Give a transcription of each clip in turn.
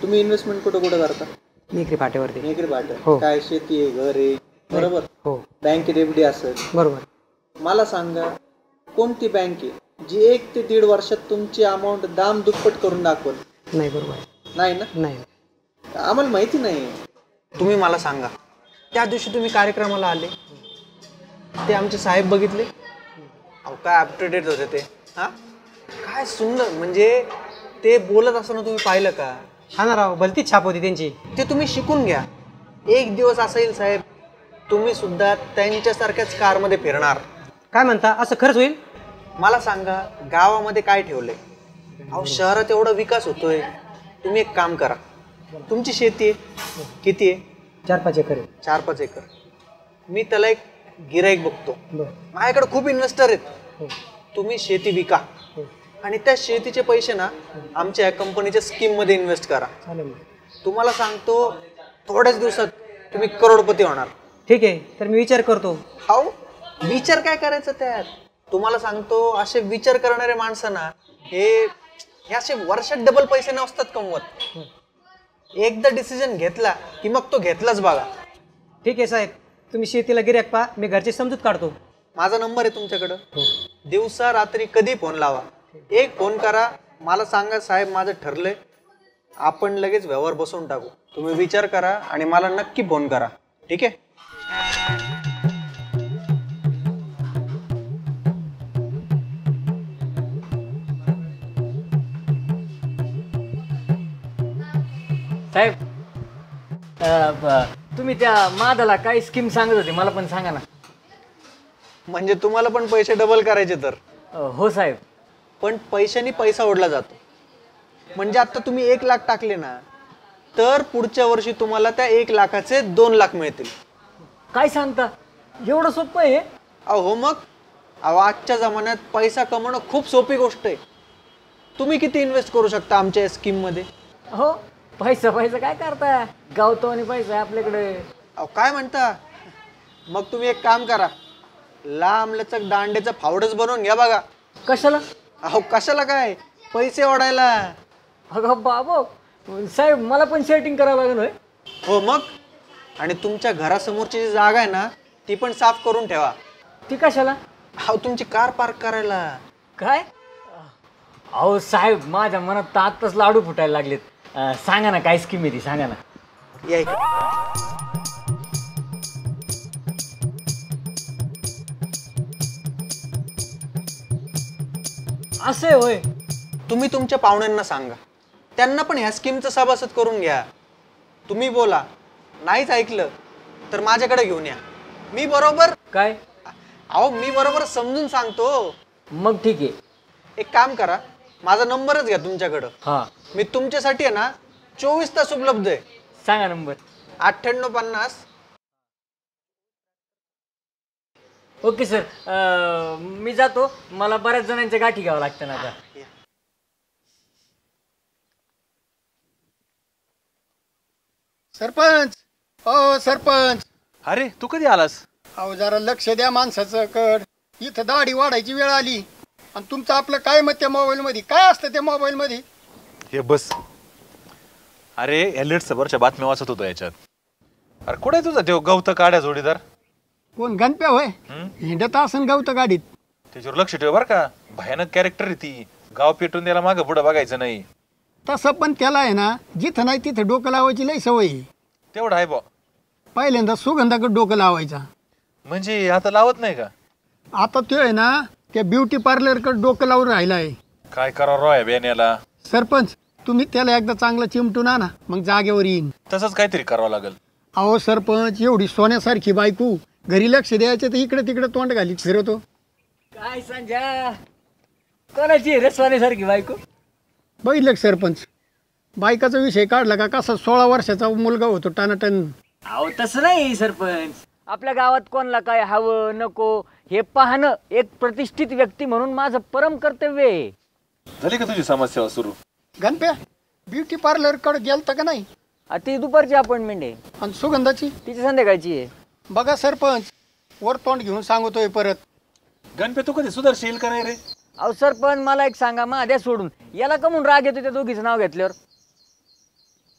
तुम्ही इन्व्हेस्टमेंट कुठं कुठं करता? मेकरी फाट्यावरती. मेकरी फाट्या. हो. काय शेती आहे, घर आहे, बरोबर? हो बँकेत एफडी असेल. बरोबर. मला सांगा कोणती बँक आहे जी 1 ते 1.5 वर्षात तुमची अमाऊंट दाम दुप्पट करून दाखवल? नाही बरोबर. नाही ना? नाही. आम्हाला माहिती नाही. तुम्ही मला सांगा, त्या दिवशी तुम्ही कार्यक्रमाला आले ते आमचे साहेब बघितले, अहो काय अप टू डेट होते ते. हा काय सुंदर, म्हणजे ते बोलत असताना तुम्ही पाहिलं का? हा ना राव, भलतीच छाप होती त्यांची. ते तुम्ही शिकून घ्या. एक दिवस असा येईल साहेब, तुम्ही सुद्धा त्यांच्यासारख्याच कारमध्ये फिरणार. काय म्हणता, असं खरंच होईल? मला सांगा गावामध्ये काय ठेवलंय? अहो शहरात एवढा विकास होतोय. तुम्ही एक काम करा, तुमची शेती आहे किती आहे? 4-5 एकर आहे. 4-5 एकर. मी त्याला एक गिराईक बघतो. बरं. माझ्याकडे खूप इन्व्हेस्टर आहेत. हो. तुम्ही शेती विका हो. आणि त्या शेतीचे पैसे ना आमच्या या कंपनीच्या स्कीममध्ये इन्व्हेस्ट करा. चालेल. तुम्हाला सांगतो थोड्याच दिवसात तुम्ही करोडपती होणार. ठीक आहे, तर मी विचार करतो. हाऊ विचार काय करायचं त्यात? तुम्हाला सांगतो असे विचार करणारे माणसं ना हे असे वर्षात डबल पैसे नसतात कमवत. एकदा डिसिजन घेतला की मग तो घेतलाच बघा. ठीक आहे साहेब, तुम्ही शेतीला गिऱ्हाईक पहा, मी घरची समजूत काढतो. माझा नंबर आहे तुमच्याकडं. हो. दिवसा रात्री कधी फोन लावा, एक फोन करा, मला सांगा साहेब माझं ठरलंय, आपण लगेच व्यवहार बसवून टाकू. तुम्ही विचार करा आणि मला नक्की फोन करा. ठीक आहे? साहेब, तुम्ही त्या मादाला काही स्कीम सांगत होते, मला पण सांगा ना. म्हणजे तुम्हाला पण पैसे डबल करायचे तर? हो साहेब. पण पैशानी पैसा ओढला जातो. म्हणजे आता तुम्ही 1 लाख टाकले ना, तर पुढच्या वर्षी तुम्हाला त्या 1 लाखाचे 2 लाख मिळतील. काय सांगता, एवढं सोपं आहे? अहो मग, अहो आजच्या जमान्यात पैसा कमवणं खूप सोपी गोष्ट आहे. तुम्ही किती इन्व्हेस्ट करू शकता आमच्या स्कीम मध्ये? हो, पैसा काय करता, गावतो आणि पैसा आपल्याकडे. अहो काय म्हणता? मग तुम्ही एक काम करा, लांब लचक दांडेचं फावडच बनवून घ्या बघा. कशाला? अहो कशाला काय, पैसे ओढायला. अगं बाबो साहेब, मला पण सेटिंग करावं लागेल होय? हो मग, आणि तुमच्या घरासमोरची जी जागा आहे ना ती पण साफ करून ठेवा. ती कशाला? अहो तुमची कार पार्क करायला. काय? अहो साहेब, माझ्या मनात तर आत्ताच लाडू फुटायला लागलेत. सांगा ना, काय स्कीम आहे ती सांगा ना. या इकडे. असे होय? तुम्ही तुमच्या पाहुण्यांना सांगा, त्यांना पण ह्या स्कीमचं सभासद करून घ्या. तुम्ही बोला, नाहीच ऐकलं तर माझ्याकडे घेऊन या. मी बरोबर काय? अहो मी बरोबर समजून सांगतो. मग ठीक आहे. एक काम करा, माझा नंबरच घ्या तुमच्याकडं. हा, मी तुमच्यासाठी आहे ना 24 तास उपलब्ध आहे. सांगा नंबर. 9850. ओके सर, मी जातो, मला बऱ्याच जणांच्या गाठी घ्यावं लागतं ना आता. सरपंच, हो सरपंच. अरे तू कधी आलास? अहो जरा लक्ष द्या माणसाचं कड. इथं दाढी वाढायची वेळ आली आणि तुमचं आपलं काय मत त्या मोबाईल मध्ये? काय असतं त्या मोबाईल मध्ये? हे बस. अरे एलिट सबरच्या बातम्या वाचत होतो याच्यात. अरे कुठे तुझा तो गवत काड्या जोडीदार? कोण गणप्या होय? हिंडत असन गवत गाडीत. त्याच्यावर लक्ष ठेव बर का, भयानक कॅरेक्टर आहे ती. गाव पेटून द्यायला मागं पुढं बघायचं नाही. तसं पण त्याला आहे ना, जिथं नाही तिथं डोकं लावायची लई सवय आहे. तेवढं आहे बा. पहिल्यांदा सुगंधाकडे डोकं लावायचा. म्हणजे आता लावत नाही का? आता तो आहे ना त्या ब्युटी पार्लरकडे डोकं लावून राहिला आहे. काय करा रॉय बेन्याला. सरपंच, तुम्ही त्याला एकदा चांगलं चिमटून आणा, मग जागेवर येईन. तसंच काहीतरी करावं लागेल. अहो सरपंच, एवढी सोन्यासारखी बायको, घरी लक्ष द्यायचं तर इकडे तिकडे तोंड घालीत फिरवतो. काय संजय, कोणाची रसवाण्यासारखी बायको? बघितलं सरपंच, बायकाचा विषय काढला का कसा 16 वर्षाचा मुलगा होतो टानाटन. अहो तसं नाही सरपंच, आपल्या गावात कोणाला काय हवं नको हे पाहणं एक प्रतिष्ठित व्यक्ती म्हणून माझं परम कर्तव्य आहे. झाली का तुझी समस्या सुरू? गणप्या, ब्युटी पार्लर कडे गेलता का नाही? ती दुपारची अपॉइंटमेंट आहे. आणि सुगंधाची? तिची संध्याकाळची आहे. बघा सरपंच, वर तोंड घेऊन सांगतोय परत. गणपती तू कधी सुधारशील का नाही रे? अहो सरपंच, मला एक सांगा, माझ्या सोडून याला कमून राग येतो त्या दोघीचं नाव घेतल्यावर?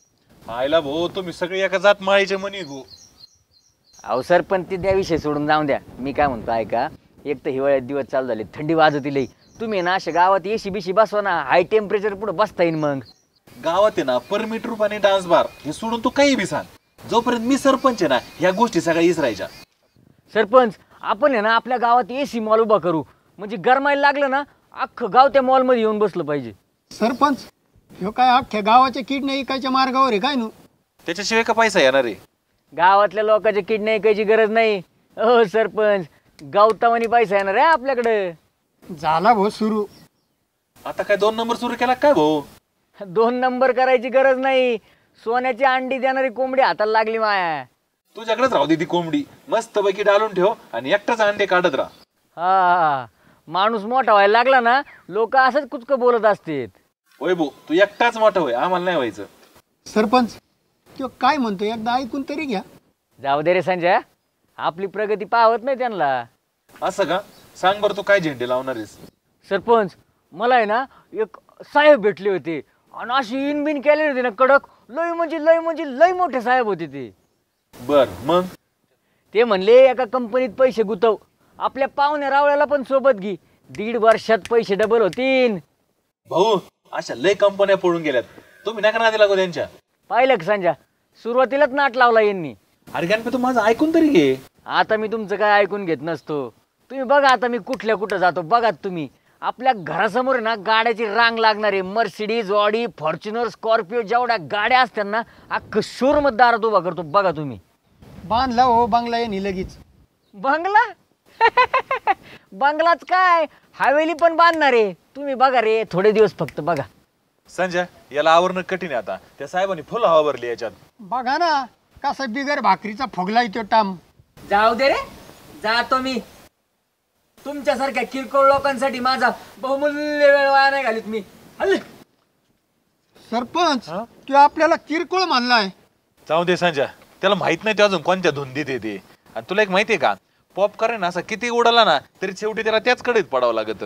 आयला भाऊ तुम्ही सगळे एका जात माळीचे म्हणी गो. अहो सरपंच ते द्या विषय सोडून जाऊन द्या. मी काय म्हणतो ऐका, एक तर हिवाळ्यात दिवस चालू झाले, थंडी वाजती लई. तुम्ही ना अशा गावात एसी बिशी बसवा ना, हाय टेम्परेचर पुढे बसता येईल. मग गावात आहे ना परमिट रूपाने डान्स बार हे सोडून तू काही बी सांग. जोपर्यंत मी सरपंच आहे ना ह्या गोष्टी सगळ्या इसरायच्या. सरपंच आपण आहे ना आपल्या गावात एसी मॉल उभा करू, म्हणजे गरमायला लागलं ना अख्खं गाव त्या मॉलमध्ये येऊन बसलं पाहिजे. सरपंच ह्यो काय अख्ख्या गावाच्या किडण्या इकायच्या मार्गावर आहे काय नु? त्याच्याशिवाय का पैसा येणार आहे? गावातल्या लोकांच्या किडनी ऐकायची गरज नाही. हो सरपंच, गवतावानी पैसा येणार आहे आपल्याकडे. झाला भाऊ सुरू. आता काय 2 नंबर सुरू केला काय भाऊ? 2 नंबर करायची गरज नाही. सोन्याची अंडी देणारी कोंबडी हाताला लागली माया. तुझ्याकडेच राहू दे ती कोंबडी, मस्त पैकी डालून ठेव आणि एकटाच अंडे काढत राहा. हा, माणूस मोठा व्हायला लागला ना लोक असंच कुचकं बोलत असतात. होय भाऊ तू एकटाच मोठा होय, आम्हाला नाही व्हायचं. सरपंच तो काय म्हणतो एकदा ऐकून तरी घ्या. जाऊ दे रे संजय, आपली प्रगती पाहत नाही त्यांना. असं का? सांग बरं तू काय झेंडे लावणार आहेस? सरपंच मला आहे ना एक साहेब भेटले होते आणि अशी इनबिन केलेली होती ना कडक, लय मोठे साहेब होते ते. बर मग? ते म्हणले एका कंपनीत पैसे गुतव, आपल्या पाहुण्या रावळ्याला पण सोबत घे, 1.5 वर्षात पैसे डबल होतील. भाऊ अशा लय कंपन्या पळून गेल्यात, तुम्ही नका नादी लागू त्यांच्या. पाहिलं का संजय, सुरुवातीलाच नाट लावला यांनी. अरे गणपती तू माझं ऐकून तरी घे. आता मी तुमचं काय ऐकून घेत नसतो. तुम्ही बघा आता मी कुठं जातो बघा. तुम्ही आपल्या घरासमोर ना गाड्याची रांग लागणार आहे. मर्सिडीज, ऑडी, फॉर्च्युनर, स्कॉर्पिओ जेवढ्या गाड्या असतात ना अख्खं शोरूम दारात उभा करतो बघा तुम्ही. बांधला हो बंगला यांनी लगेच. बंगला? बंगलाच काय, हवेली पण बांधणार आहे. तुम्ही बघा रे, थोडे दिवस फक्त बघा. संजय याला आवरणं कठीण आहे. आता त्या साहेबांनी फुल हवा भरली याच्यात. बघा ना कसा बिगर भाकरीचा फुगला तो टाम. जाऊ दे रे, जातो मी. तुमच्यासारख्या किरकोळ लोकांसाठी माझा बहुमूल्य वेळ वाया नाही घालीत मी. हल्ले. सरपंच तो आपल्याला किरकोळ मानलाय. जाऊ दे संजय, त्याला माहित नाही ते अजून कोणत्या धुंदीत येते. आणि तुला एक माहितीये का, पॉपकॉर्न असा किती उडाला ना तरी शेवटी त्याला त्याच कडेत पडावं लागत.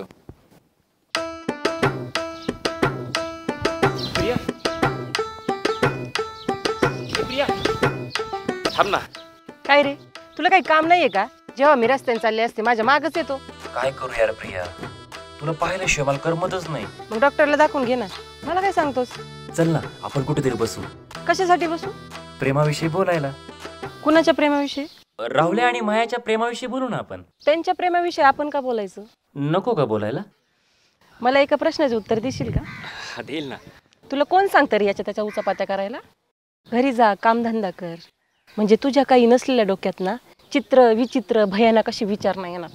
थांब ना. काय रे, तुला काही काम नाहीये का? जेव्हा मी रस्त्याने चालले असते माझ्या मागच येतो. काय करू यार प्रिया, तुला पाहिल्याशिवाय मला करमतच नाही. मग डॉक्टरला दाखवून घे ना. मला काय सांगतोस? चल ना आपण कुठेतरी बसू, कशासाठी बसू? प्रेमाविषयी बोलायला. कुणाच्या प्रेमाविषयी? राहुल्या आणि मायाच्या प्रेमाविषयी बोलू ना आपण. त्यांच्या प्रेमाविषयी आपण का बोलायचं? नको का बोलायला? मला एका प्रश्नाचे उत्तर देशील का? देईल ना. तुला कोण सांगतं रे याच्या त्याच्या उचापात्या करायला? घरी जा, कामधंदा कर, म्हणजे तुझ्या काही नसलेल्या डोक्यात ना चित्र विचित्र भयानक असे विचार नाही येणार.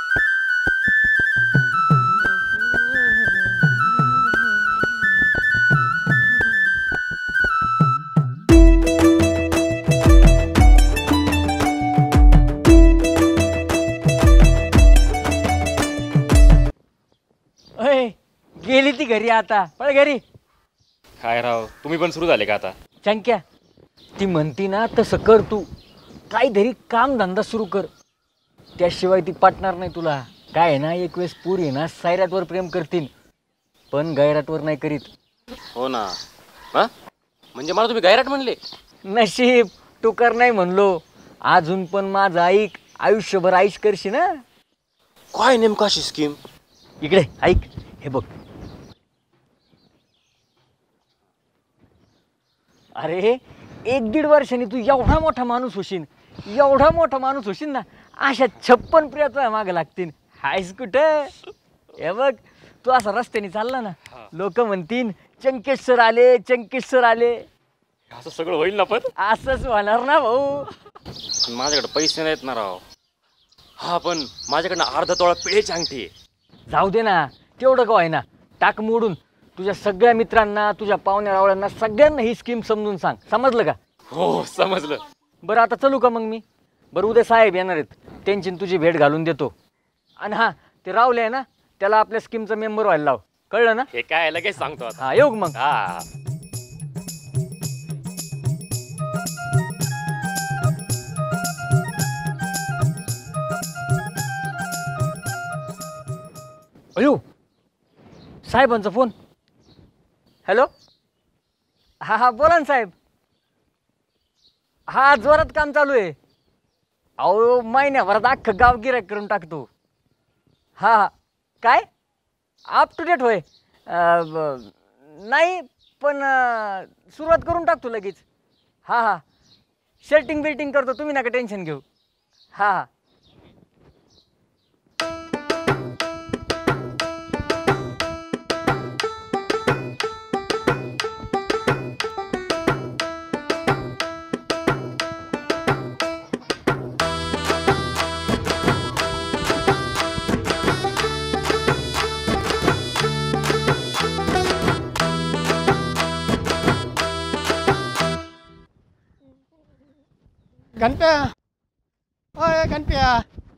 अय, गेली ती घरी, आता पळ घरी. काय राव, तुम्ही पण सुरू झाले का आता? चंक्या, ती म्हणती ना तसं कर. तू काहीतरी काम धंदा सुरू कर, त्याशिवाय ती पटणार नाही तुला. काय आहे ना, एक वेळेस पूर आहे ना सायरातवर प्रेम करतील पण गैरातवर नाही करीत. हो ना. हा म्हणजे मला तुम्ही गैराट म्हणले? नशीब टुकर नाही म्हणलो. अजून पण माझं ऐक, आयुष्यभर आईश करशी ना. काय नेमकं अशी स्कीम? इकडे ऐक, हे बघ. अरे 1-1.5 वर्षांनी तू एवढा मोठा माणूस होशील, एवढा मोठा माणूस होशील ना, अशा 56 प्रिया तुझ्या मागं लागतील. हायस कुठं? हे बघ, तू असा रस्त्याने चालला ना, लोक म्हणतील चंकेश सर आले, चंकेश सर आले. असं सगळं होईल ना? पण असंच होणार ना भाऊ. माझ्याकडे पैसे नाहीत ना राव. हा पण माझ्याकडनं अर्धा तोळा पिढेची अंगठी आहे. जाऊ दे ना, तेवढं का आहे ना, टाक मोडून. तुझ्या सगळ्या मित्रांना, तुझ्या पाहुण्या रावळ्यांना सगळ्यांना ही स्कीम समजून सांग. समजलं का? हो समजलं. बरं आता चलू का मग मी? बरं उद्या साहेब येणार आहेत, त्यांची तुझी भेट घालून देतो. आणि हां, ते रावले आहे ना, त्याला आपल्या स्कीमचा मेंबर व्हायला लाव. कळलं ना? हे काय लगेच सांगतो आता. हा, येऊ मग. हा. अयो, साहेबांचा फोन. हॅलो, हा हा, बोला ना साहेब. हा जोरात काम चालू आहे. अहो महिन्याभरात अख्खं गाव गिऱ्हाईक करून टाकतो. हा हा काय अप टू डेट होय. नाही पण सुरुवात करून टाकतो लगेच. हा हा शर्टिंग बिल्टिंग करतो, तुम्ही नका टेन्शन घेऊ. हा हा गणप्या, अय गणप्या,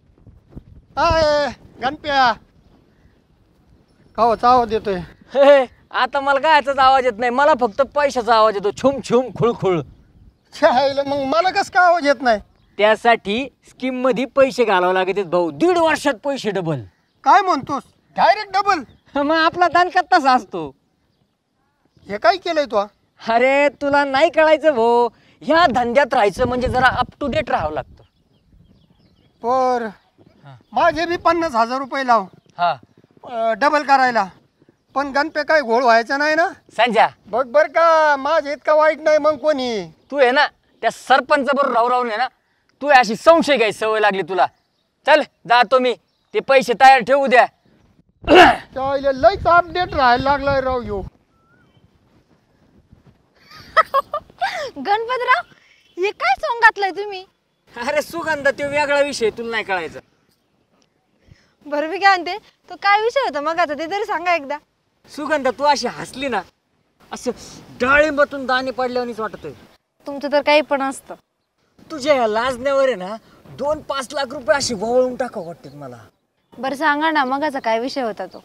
अय गणप्या, कावाचा आवाज येतोय. हे, आता मला गायचाच आवाज येत नाही, मला फक्त पैशाचा आवाज येतो. छुम छुम खुळखुळ. छायला मग मला कसं काय आवाज येत नाही? त्यासाठी स्कीम मध्ये पैसे घालावे लागत भाऊ. 1.5 वर्षात पैसे डबल. काय म्हणतोस? Direct double? मग आपला दानका तसा असतो. हे काय केलंय तू? अरे तुला नाही कळायचं भाऊ, ह्या धंद्यात राहायचं म्हणजे जरा अप टू डेट राहावं लागतं. पर माझे बी 50,000 रुपये लाव हा डबल करायला. पण गणपे काय घोळ व्हायचा नाही ना? संजय बघ बर का, माझे इतका वाईट नाही मग कोणी. तू आहे ना त्या सरपंच बरोबर राहू राहून आहे ना, तू अशी संशय घ्यायची सवय लागली तुला. चल जातो मी, ते पैसे तयार ठेवू द्या. लईच अपडेट राहायला लागलाय राव यो. गणपतराव, हे काय सॉंग घातलंय तुम्ही? अरे सुगंध, तो वेगळा विषय, तुला नाही कळायचं. बरं मी काय म्हणते, तो काय विषय होता मग आता ते तरी सांगा एकदा. सुगंध, तू अशी हसली ना, असं डाळिंबातून दाणे पडल्यावानीच वाटतंय. तुमचं तर काही पण असतं. तुझ्या या लाजण्यावर आहे ना 2-5 लाख रुपये अशी वळवून टाकावं वाटतात मला. बरं सांगा ना मगाचा काय विषय होता तो?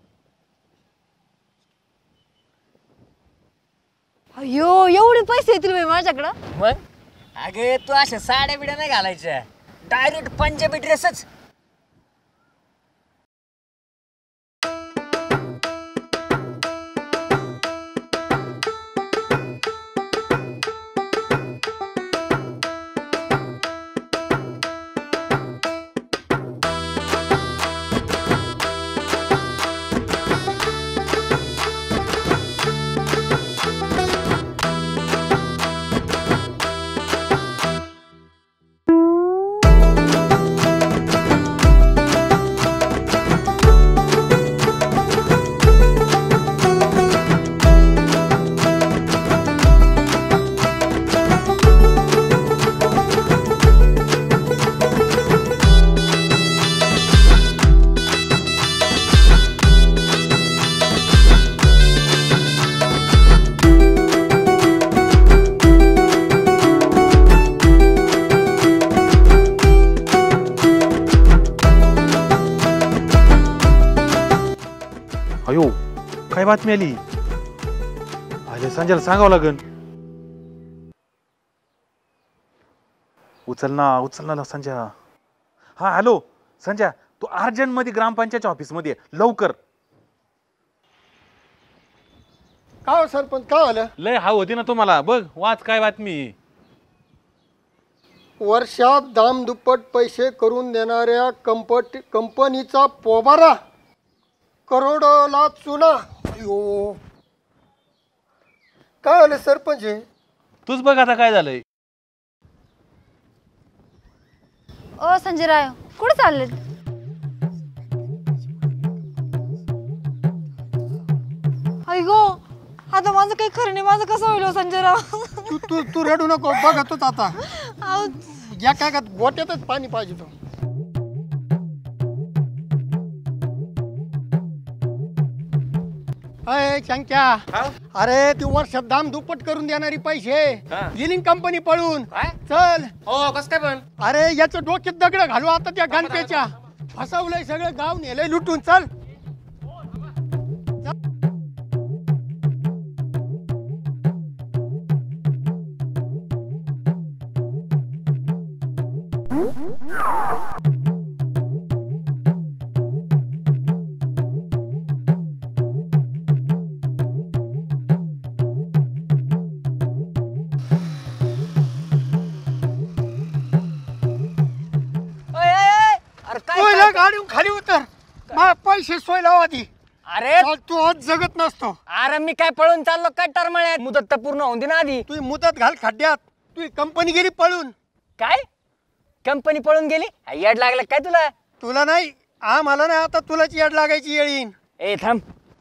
अयो, एवढे पैसे येतील बाई माझ्याकडं? मग अगे तू अशा साड्या बिड्या नाही घालायच्या, डायरेक्ट पंजाबी ड्रेसच. अयो काय बातमी आली? अरे संजयला सांगावं लागन. उचल ना संजय. हा हॅलो संजय, तू अर्जंट मध्ये ग्रामपंचायतच्या ऑफिस मध्ये लवकर. काय हो सरपंच, काय झालं? लय हा होती ना तुम्हाला, बघ वाच काय बातमी. वर्षात दामदुप्पट पैसे करून देणाऱ्या कंपनीचा पोबारा, करोडोला चुना. अयो काय झालं सरपंच? तूच बघ आता काय झालंय. ओ संजयराव, कुठे चालले? अयगो, आता माझं काही खरं नाही. माझं कसं होईल संजयराव? तू तू तू रडू नको, बघतोच आता. अहो, या काय का गोट्यातच पाणी पाहिजे तो. अय चंक्या, अरे ती वर्षात दाम दुप्पट करून देणारी पैसे लिलिंग कंपनी पळून. चल. हो कस काय पण? अरे याचं डोक्यात दगड घालू आता त्या गणपेच्या. फसवलंय सगळं गाव, नेलंय लुटून. चल. खाली उतर पैसे सोय लावा आधी अरे तू आज जगत नसतो अरे मी काय पळून चाललो काय टरमळ्यात मुदत तर पूर्ण होऊन दे ना आधी तू मुदत घाल खड्ड्यात तू कंपनी गेली पळून काय कंपनी पळून गेली याड लागलं काय तुला तुला नाही मला नाही आता तुलाच याड लागायची येळ येईन ए थांब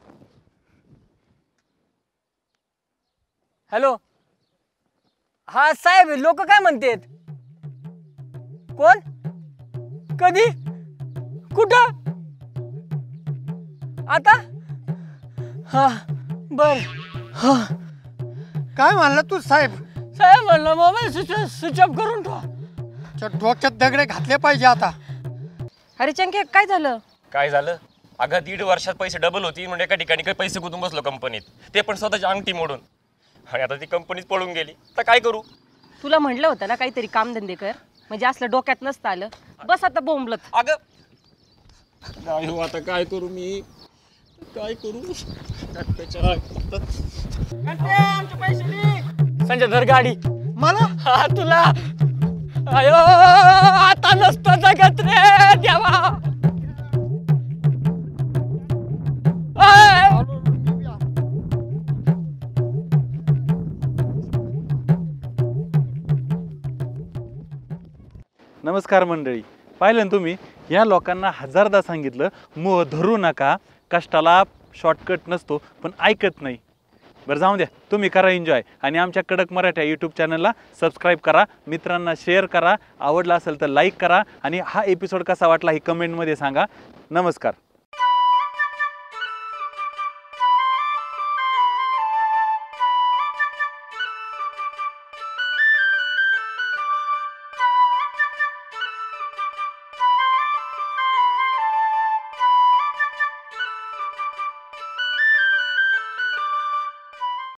हॅलो हा साहेब लोक काय म्हणतात कोण कधी कुठं आता हा बर हा काय म्हणला तू साहेब साहेब म्हणलं मोबाईल स्विच ऑफ करून ठेवा डोक्यात दगडे घातले पाहिजे आता अरे चंके काय झालं काय झालं अगं 1.5 वर्षात पैसे डबल होती म्हणजे एका ठिकाणी काही पैसे गुंतून बसलो कंपनीत ते पण स्वतःची अंगठी मोडून आणि आता ती कंपनीत पळून गेली तर काय करू तुला म्हटलं होतं ना काहीतरी कामधंदे कर म्हणजे असलं डोक्यात नसतं आलं बस आता बोंबलत अगं नाही हो आता काय करू मी काय करू संजय धर गाडी मला हा तुला अयो आता नसतं जगत रे देवा अय! नमस्कार मंडळी, पाहिलं ना तुम्ही, या लोकांना हजारदा सांगितलं मोह धरू नका, कष्टाला शॉर्टकट नसतो, पण ऐकत नाही. बरं जाऊ द्या, तुम्ही करा एन्जॉय आणि आमच्या कडक मराठी यूट्यूब चॅनलला सबस्क्राईब करा, मित्रांना शेअर करा, आवडला असेल तर लाईक करा आणि हा एपिसोड कसा वाटला हे कमेंटमध्ये सांगा. नमस्कार.